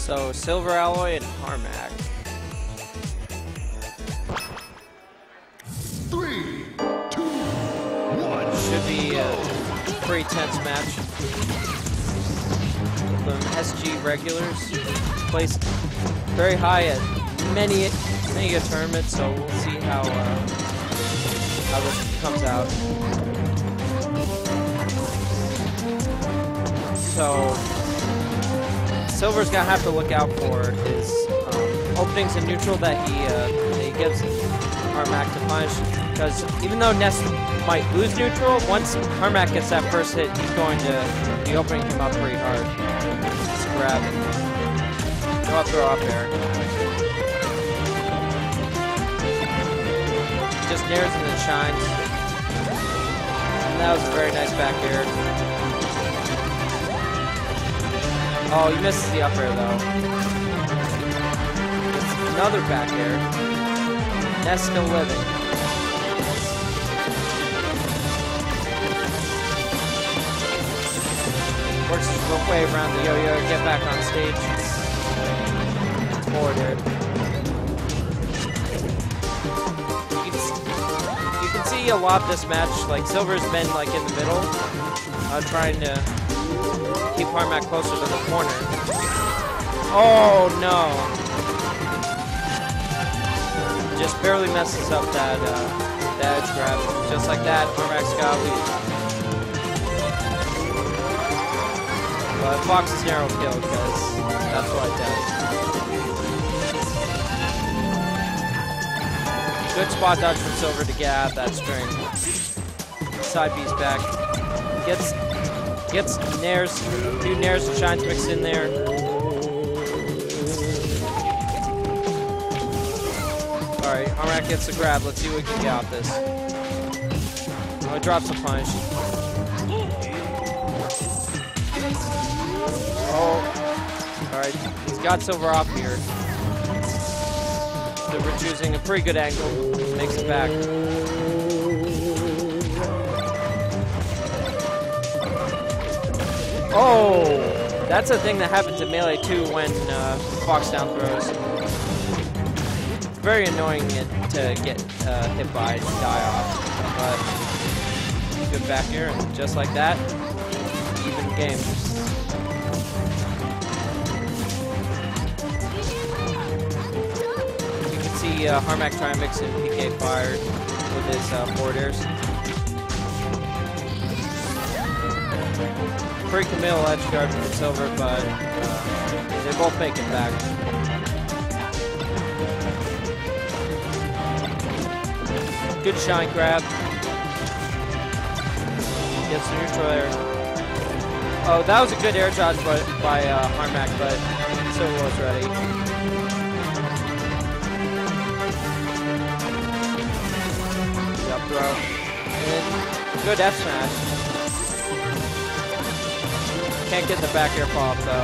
So silver alloy and Harmak. 3, 2, 1. Should be a pretty tense match. The SG regulars placed very high at many a tournament, so we'll see how this comes out. So Silver's gonna have to look out for his openings in neutral that he gives Harmak to punish, because even though Ness might lose neutral, once Harmak gets that first hit, he's going to be opening him up pretty hard. Just grab, go up, throw up there. Just nairs and then shines. And that was a very nice back air. Oh, he misses the up air though. It's another back air. Ness still living. Works his way around the yo-yo to get back on stage. Forward air. You can see a lot of this match, like Silver's been like in the middle, trying to keep Harmak closer to the corner. Oh no! Just barely messes up that edge grab. Just like that, Harmak's got a lead. But Fox is narrow kill because that's what it does. Good spot dodge from Silver to get out of that string. Side B's back. Gets nairs, two nairs and shines mixed in there. Alright, Harmak gets the grab. Let's see what we can get off this. Oh, he drops a punch. Oh, alright, he's got Silver off here. Silver choosing a pretty good angle, makes it back. Oh, that's a thing that happens in Melee too when Fox down throws. It's very annoying to get hit by and die off, but good back here, and just like that, even game. Harmak trying to mix in PK fire with his forward airs. Pretty Camille edge guard from Silver, but they both make it back. Good shine grab. Gets the neutral air. Oh, that was a good air dodge by Harmak, but Silver was ready. Throw. And good F smash. Can't get the back air pop though.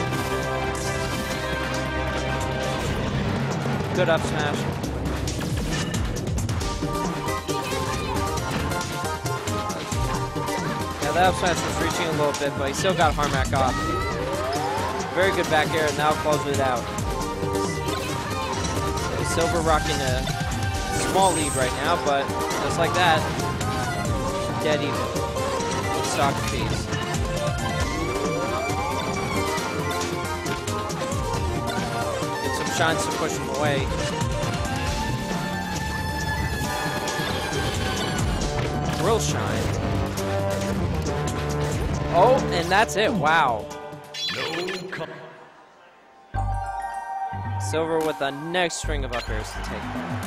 Good up smash. Yeah, that up smash was reaching a little bit, but he still got Harmak off. Very good back air, and now closes it out. So Silver rocking a small lead right now, but just like that, dead even. Stock piece. Get some shines to push him away. Real shine. Oh, and that's it. Wow. Silver with the next string of up airs to take that.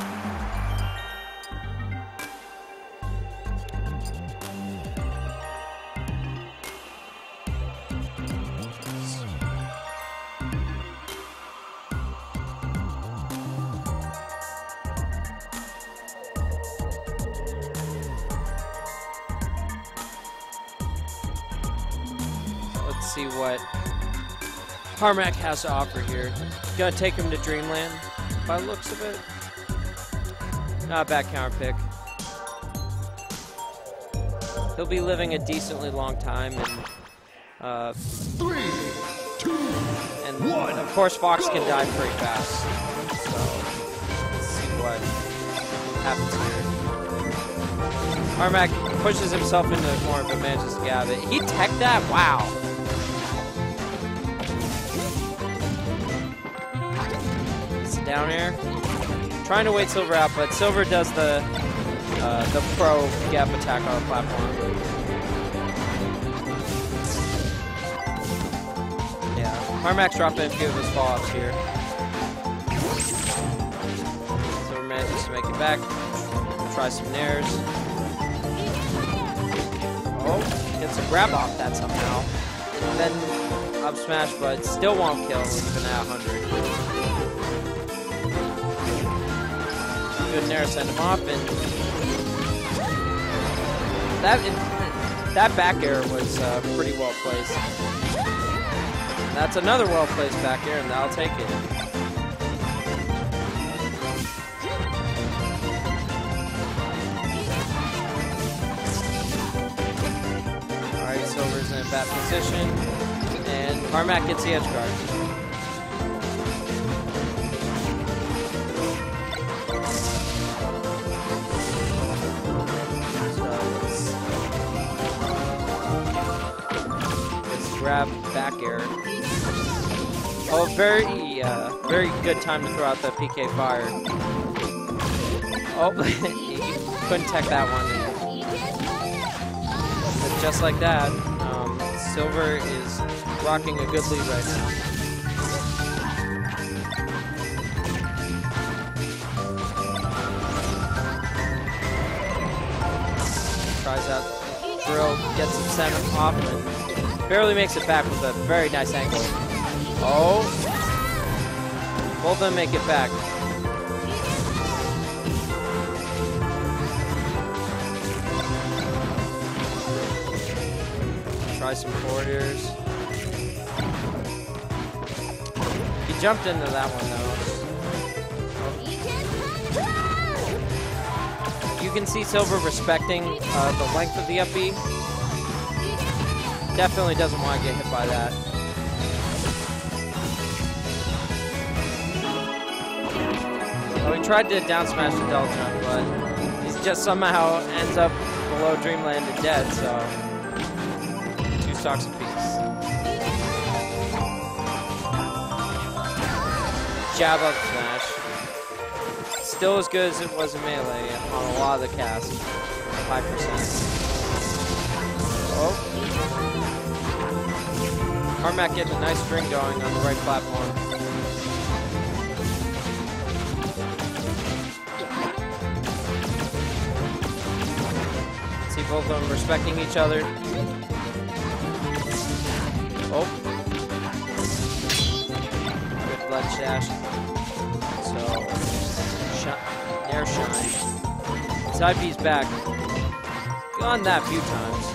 Let's see what Harmak has to offer here. Gonna take him to Dreamland by the looks of it. Not a bad counter pick. He'll be living a decently long time, and 3, 2, And of course, Fox can die pretty fast. So let's see what happens here. Harmak pushes himself into it more, but manages to get out of it. He teched that? Wow. It's down here. Trying to wait Silver out, but Silver does the pro gap attack on the platform. Harmak's dropping a few of his fall-ups here. Silver manages to make it back. Try some nairs. Oh, gets a grab off that somehow. And then up smash, but still won't kill even at 100. Good nair, send him off, and that back air was pretty well placed. That's another well-placed back air, and I'll take it. All right, Silver's in a bad position, and Harmak gets the edge guard. So let's grab back air. Oh, very good time to throw out the PK fire. Oh, he couldn't tech that one. But just like that, Silver is rocking a good lead right now. Tries out drill, gets him sent off, and barely makes it back with a very nice angle. Oh, both of them make it back. Try some forward airs. He jumped into that one though. You can see Silver respecting the length of the up B. Definitely doesn't want to get hit by that. Oh, he tried to down smash the Del Jump, but he just somehow ends up below Dreamland and dead, so 2 stocks apiece. Jab up smash. Still as good as it was in Melee on a lot of the cast. 5%. Oh. Harmak getting a nice string going on the right platform. See both of them respecting each other. Oh. Good blood dash. So, air shine. Side B's back. Gone that a few times.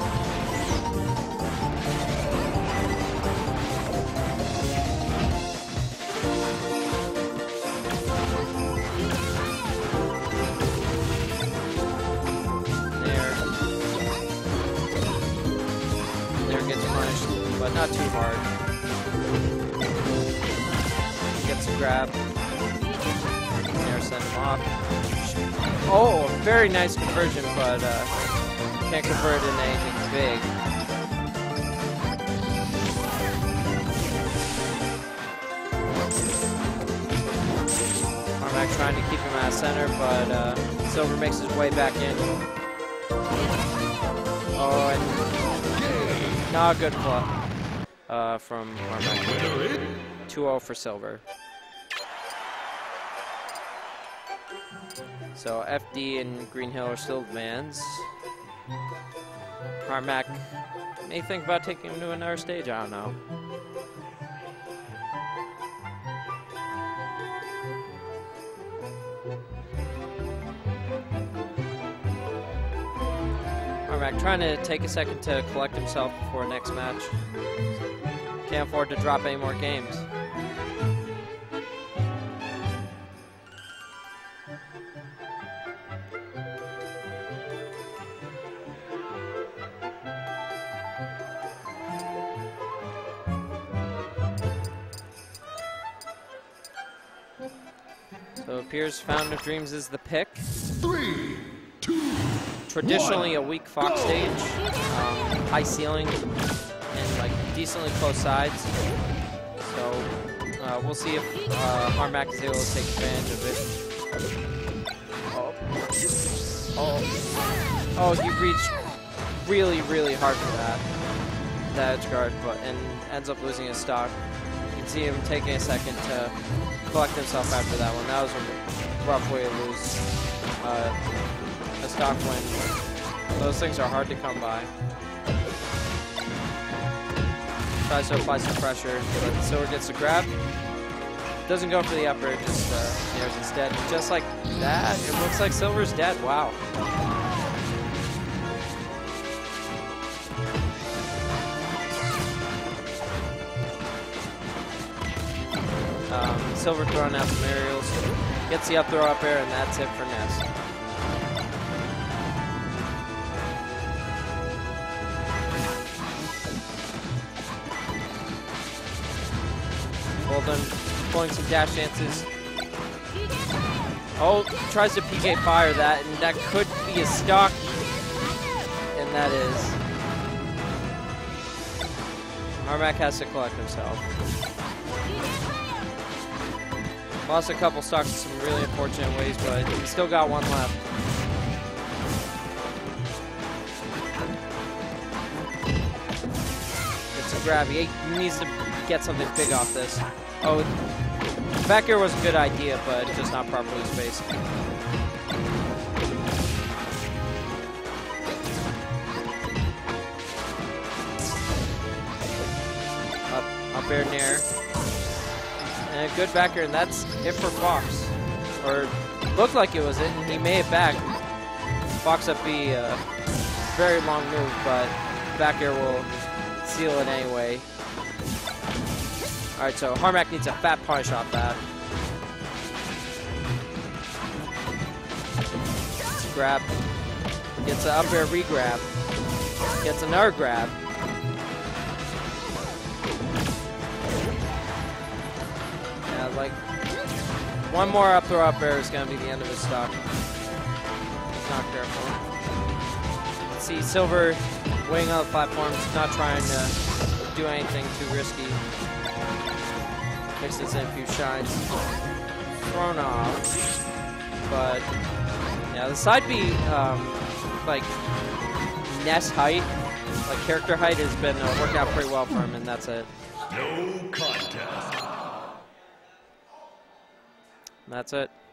But not too hard. Gets a grab. There, send him off. Oh, very nice conversion, but can't convert into anything big. Harmak trying to keep him out of center, but Silver makes his way back in. Oh, and not a good play. From Harmak. 2-0 for Silver. So FD and Green Hill are still demands. Harmak may think about taking him to another stage, I don't know. Harmak trying to take a second to collect himself before next match. Can't afford to drop any more games. So it appears Fountain of Dreams is the pick. 3, 2, Traditionally a weak Fox stage, high ceiling and like decently close sides. So we'll see if Harmak is able to take advantage of it. Oh, he reached really, really hard for that edge guard, and ends up losing his stock. You can see him taking a second to collect himself after that one. That was a rough way to lose a stock win. Those things are hard to come by. Tries to apply some pressure, but Silver gets the grab. Doesn't go for the upper, just nares instead. Just like that, it looks like Silver's dead. Wow. Silver throwing out some aerials. Gets the up throw up air, and that's it for Ness. Well done, pulling some dash dances. Oh, tries to PK fire that, and that could be a stock. And that is. Harmak has to collect himself. Lost a couple stocks in some really unfortunate ways, but he's still got one left. It's a grab. He needs to get something big off this. Oh, back air was a good idea, but just not properly spaced. Up air nair. And a good back air, and that's it for Fox. Or looked like it was it, and he made it back. Fox up B, very long move, but back air will seal it anyway. All right, so Harmak needs a fat punish off that. Grab. Gets an up air re-grab. Gets another grab. Yeah, like one more up throw up air is going to be the end of his stock. Not careful. Let's see, Silver weighing on the platforms, not trying to do anything too risky. Mixes in a few shines. Thrown off. But yeah, the side B, like Ness height, like character height, has been working out pretty well for him, and that's it. no contest. That's it.